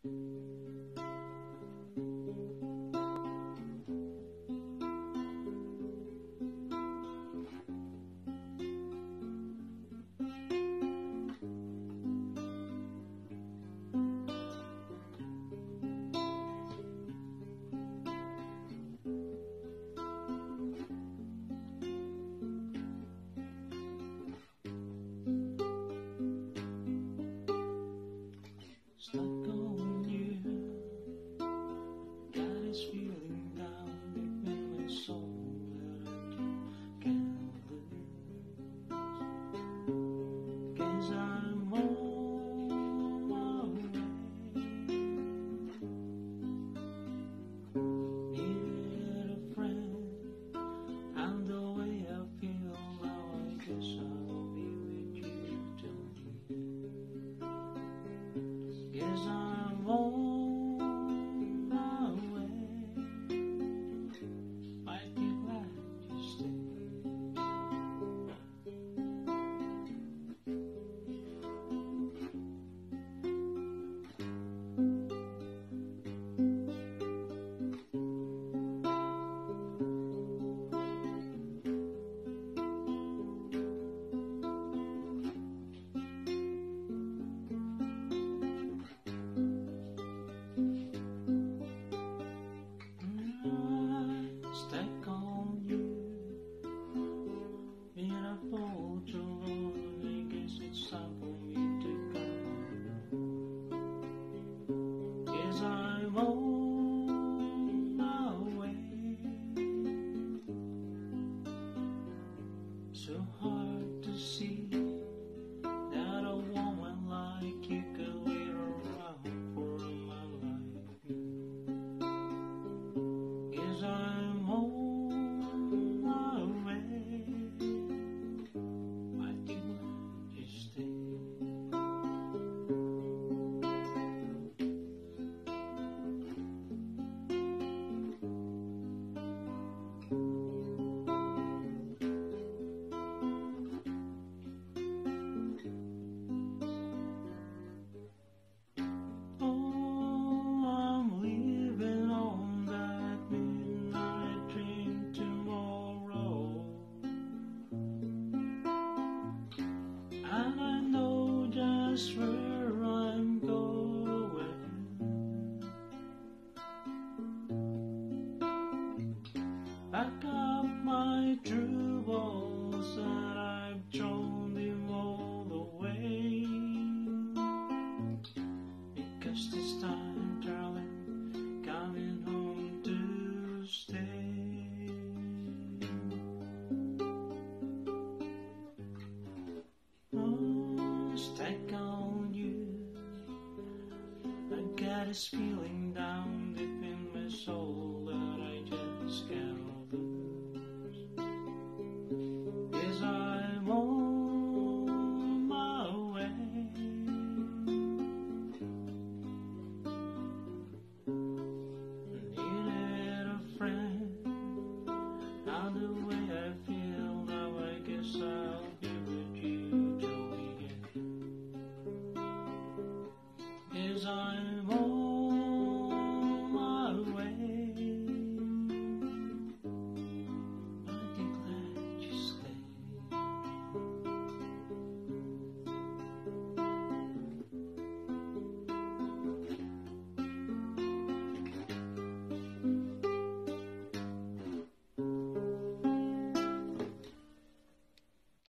Stuck on you, got this feeling down deep in my soul that I can't lose. 'Cause I'm on my way. Needed a friend, and the way I feel now, I guess I'll be with you till the end. 'Cause I'm on my way. Might be glad you stayed. Stuck on you, in a photo alone. I guess it's time for me to go. 'Cause I'm on my way. So hard to see that a woman like you could wait around for a man like me. 'Cause I'm on my way. Why didn't you stay? Oh, I'm leaving on that midnight train tomorrow, and I know just where I'm going. Pack up my troubles and I've thrown them all away. Because this time, darling, coming home to stay. Oh, stuck on you, I got this feeling down deep in my soul that I just can't